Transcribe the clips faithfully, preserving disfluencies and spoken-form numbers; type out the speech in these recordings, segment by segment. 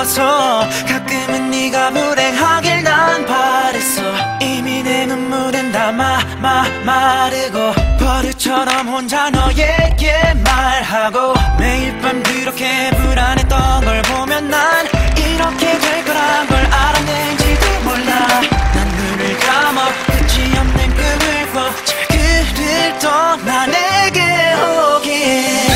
무서워서 가끔은 네가 불행하길 난 바랬어. 이미 내 눈물은 다 마, 마, 마르고 버릇처럼 혼자 너에게 말하고 매일 밤 그렇게 불안했던 걸 보면 난 이렇게 될 거란 걸 알았는지도 몰라. 난 눈을 감아 끝이 없는 꿈을 꿔 그를 떠나 내게 오기에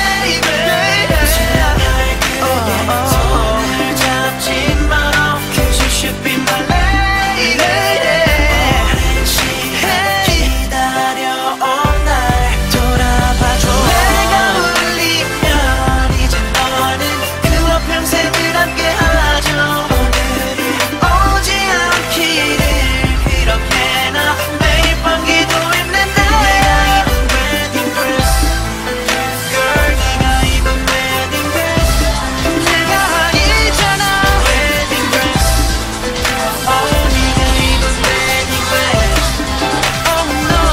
손을 잡지 마. Cause you should be my lady. 오랜 시간 기다려온 날 돌아봐줘. 내가 울리면 이제 너는 그와 평생을 함께하죠. 오늘이 오지 않기를 이렇게 나 매일 밤 기도했는데 네가 입은 wedding dress Girl 네가 입은 wedding dress 내가 아니잖아. Wedding dress Oh 네가 입은 wedding dress Oh no.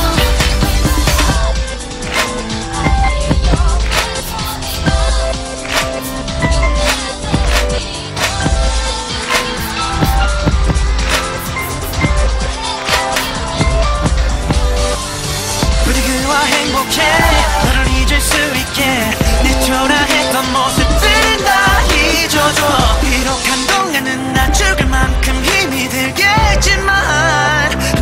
부디 그와 행복해 너를 잊을 수 있게 내 초라했던 모습들은 다 잊어줘. 비록 한동안은 나 죽을 만큼 힘이 들겠지만